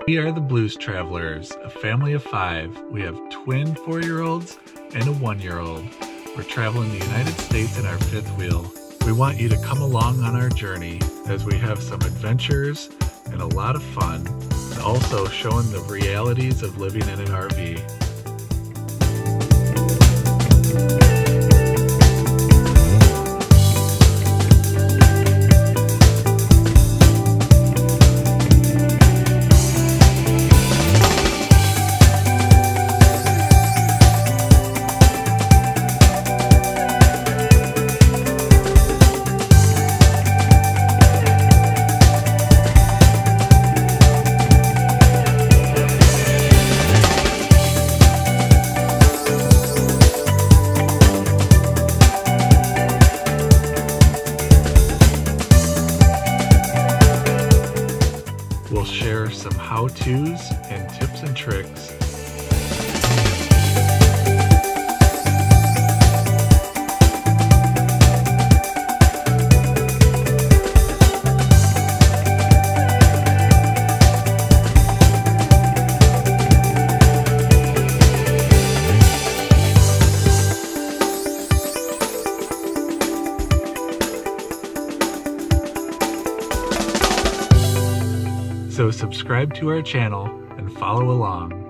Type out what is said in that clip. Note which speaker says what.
Speaker 1: We are the Blues Travelers, a family of 5. We have twin 4-year-olds and a 1-year-old. We're traveling the United States in our 5th wheel. We want you to come along on our journey as we have some adventures and a lot of fun, and also showing the realities of living in an RV. We'll share some how-tos and tips and tricks. So subscribe to our channel and follow along.